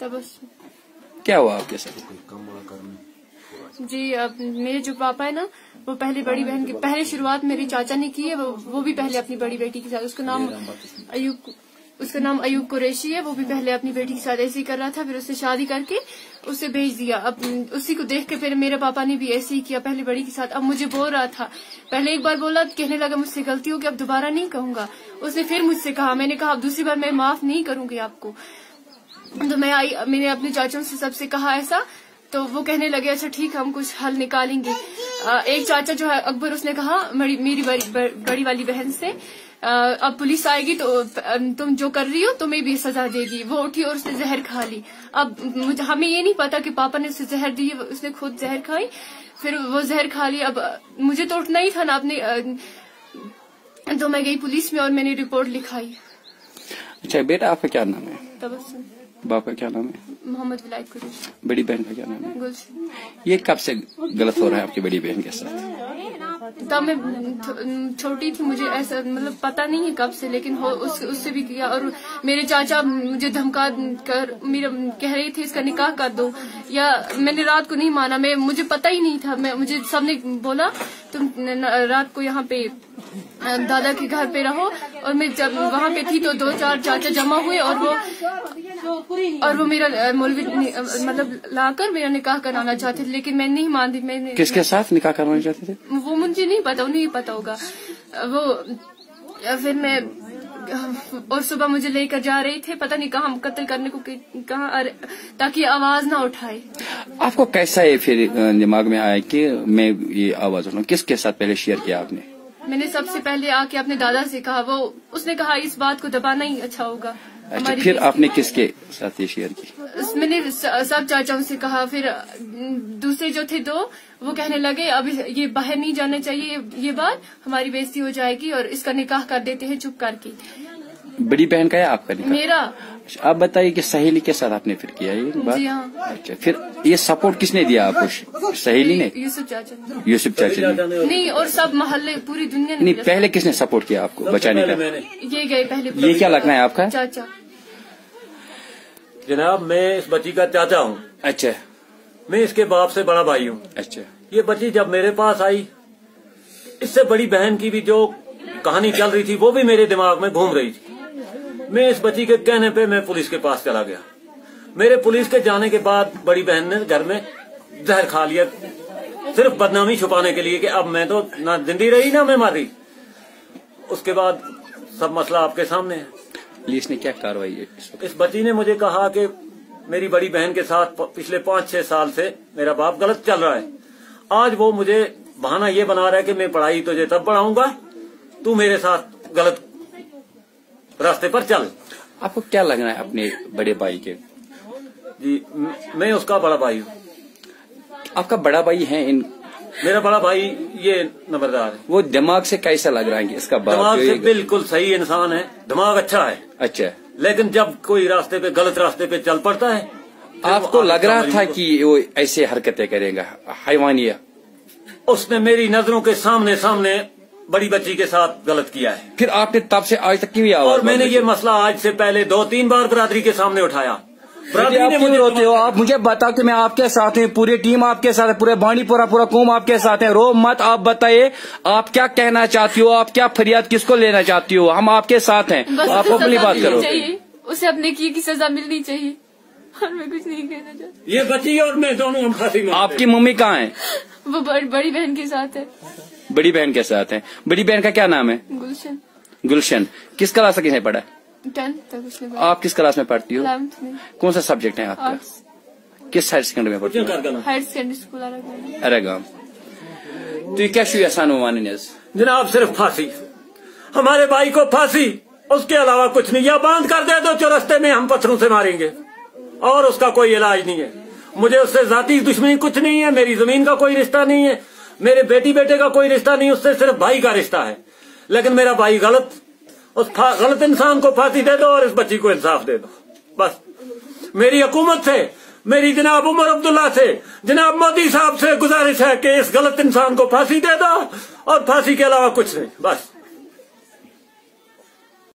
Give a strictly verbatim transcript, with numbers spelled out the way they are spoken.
क्या हुआ आपके साथ? जी अब मेरे जो पापा है ना, वो पहले बड़ी बहन की पहले शुरुआत मेरी चाचा ने की है, वो, वो भी पहले अपनी बड़ी बेटी के साथ, उसका नाम अयूब उसका नाम अयूब कुरैशी है, वो भी पहले अपनी बेटी के साथ ऐसे ही कर रहा था, फिर उससे शादी करके उसे भेज दिया। अब उसी को देख के फिर मेरे पापा ने भी ऐसे ही किया पहले बड़ी के साथ। अब मुझे बोल रहा था, पहले एक बार बोला, कहने लगा मुझसे गलती हो गई, अब दोबारा नहीं कहूंगा। उसने फिर मुझसे कहा, मैंने कहा अब दूसरी बार मैं माफ नहीं करूंगी आपको। तो मैं आई, मैंने अपने चाचाओं से सबसे कहा ऐसा, तो वो कहने लगे अच्छा ठीक हम कुछ हल निकालेंगे। एक चाचा जो है अकबर, उसने कहा मेरी बड़ी, बड़ी वाली बहन से, अब पुलिस आएगी तो तुम जो कर रही हो तुम्हें भी सजा देगी। वो उठी और उसने जहर खा ली। अब मुझे हमें ये नहीं पता कि पापा ने उसे जहर दी, उसने खुद जहर खाई, फिर वो जहर खा ली। अब मुझे तो उठना ही था ना अपने, तो मैं गई पुलिस में और मैंने रिपोर्ट लिखाई। अच्छा बेटा आपका क्या नाम है? तबस्सुम। बाप का क्या नाम है? मोहम्मद विलायत कुरैशी। बड़ी बहन का क्या नाम है? गुलशन। ये कब से गलत हो रहा है आपकी बड़ी बहन के साथ? तब मैं छोटी थी, मुझे ऐसा मतलब पता नहीं है कब से, लेकिन हो उस, उससे भी किया। और मेरे चाचा मुझे धमका कर मेरा कह रहे थे इसका निकाह कर दो, या मैंने रात को नहीं माना, मैं मुझे पता ही नहीं था। मैं मुझे सबने बोला तुम रात को यहाँ पे दादा के घर पे रहो, और मैं जब वहाँ पे थी तो दो चार चाचा जमा हुए और वो और वो मेरा मौलवी मतलब लाकर मेरा निकाह कराना चाहते थे, लेकिन मैं नहीं मानती। मैंने किसके साथ निकाह करवाना चाहते थे? वो मुझे नहीं पता, उन्हें ही पता होगा वो। फिर मैं और सुबह मुझे लेकर जा रहे थे, पता नहीं कहाँ कत्ल करने को कहाँ, ताकि आवाज ना उठाए। आपको कैसा ये फिर दिमाग में आया कि मैं ये आवाज उठाऊं? किसके साथ पहले शेयर किया आपने? मैंने सबसे पहले आके अपने दादा से कहा, वो उसने कहा इस बात को दबाना ही अच्छा होगा। अच्छा, फिर आपने किसके साथ ये शेयर की? मैंने सब चाचाओं से कहा, फिर दूसरे जो थे दो वो कहने लगे अब ये बाहर नहीं जाना चाहिए, ये बात हमारी बेइज्जती हो जाएगी और इसका निकाह कर देते हैं चुप करके। बड़ी बहन का है आपका निकाह? मेरा। अच्छा, आप बताइए कि सहेली के साथ आपने फिर किया ये बात? जी हाँ। अच्छा, फिर ये सपोर्ट किसने दिया आपको? सहेली ने? यूसुफ चाचा। यूसुफ चाचा ने? नहीं, और सब मोहल्ले पूरी दुनिया ने। नहीं, पहले किसने सपोर्ट किया आपको बचाने का? ये गए पहले। ये क्या लगना है आपका? चाचा। जनाब मैं इस बच्ची का चाचा हूँ। अच्छा। मैं इसके बाप से बड़ा भाई हूँ। अच्छा। ये बच्ची जब मेरे पास आई, इससे बड़ी बहन की भी जो कहानी चल रही थी वो भी मेरे दिमाग में घूम रही थी। मैं इस बच्ची के कहने पे मैं पुलिस के पास चला गया। मेरे पुलिस के जाने के बाद बड़ी बहन ने घर में जहर खा लिया, सिर्फ बदनामी छुपाने के लिए कि अब मैं तो ना जिंदी रही ना मैं मर रही। उसके बाद सब मसला आपके सामने है। पुलिस ने क्या कार्रवाई है? इस बच्ची ने मुझे कहा कि मेरी बड़ी बहन के साथ पिछले पाँच छह साल से मेरा बाप गलत चल रहा है। आज वो मुझे बहाना ये बना रहा है कि मैं पढ़ाई तुझे तब पढ़ाऊंगा, तू मेरे साथ गलत रास्ते पर चल। आपको क्या लग रहा है अपने बड़े भाई के? जी मैं उसका बड़ा भाई हूँ। आपका बड़ा भाई है? इन मेरा बड़ा भाई ये नंबरदार है। वो दिमाग से कैसा लग रहा है कि इसका बाप? दिमाग से बिल्कुल सही इंसान है, दिमाग अच्छा है। अच्छा, लेकिन जब कोई रास्ते पे गलत रास्ते पे चल पड़ता है। आपको लग रहा था कि वो ऐसे हरकतें करेगा हैवानिया? उसने मेरी नजरों के सामने सामने बड़ी बच्ची के साथ गलत किया है। फिर आपने तब से आज तक क्यों आवाज? और मैंने ये मसला आज से पहले दो तीन बार बरादरी के सामने उठाया। आप क्यों रोते हो? आप मुझे बताओ कि मैं आपके साथ हूँ, पूरी टीम आपके साथ है, पूरे बांडीपोरा पूरा कौम आपके साथ है। रो मत। आप बताइए आप क्या कहना चाहती हो, आप क्या फरियाद किसको लेना चाहती हो? हम आपके साथ हैं, आप अपनी बात करो। उसे अपने किए की सजा मिलनी चाहिए और मैं कुछ नहीं कहना चाहती। ये बच्ची और मैं दोनों हम फांसी में। आपकी मम्मी कहाँ है? वो बड़, बड़ी बहन के साथ है। बड़ी बहन के साथ है। बड़ी बहन का क्या नाम है? गुलशन। गुलशन किस क्लास तक इसने पढ़ा? टेंथ तक उसने पढ़ा। आप किस क्लास में पढ़ती हो? इलेवेंथ में। कौन सा सब्जेक्ट है आपका? किस हायर सेकेंडरी में पढ़ती हो? Higher secondary school Aregam. Aregam. तो क्या शुरू आसान हुआ? जनाब सिर्फ फांसी, हमारे भाई को फांसी, उसके अलावा कुछ नहीं। या बांध कर दे दो चौरस्ते में, हम पत्थरों से मारेंगे और उसका कोई इलाज नहीं है। मुझे उससे जाती दुश्मनी कुछ नहीं है, मेरी जमीन का कोई रिश्ता नहीं है, मेरे बेटी बेटे का कोई रिश्ता नहीं, उससे सिर्फ भाई का रिश्ता है। लेकिन मेरा भाई गलत, उस गलत इंसान को फांसी दे दो और इस बच्ची को इंसाफ दे दो। बस मेरी हुकूमत से, मेरी जनाब उमर अब्दुल्ला से, जनाब मोदी साहब से गुजारिश है कि इस गलत इंसान को फांसी दे दो और फांसी के अलावा कुछ नहीं। बस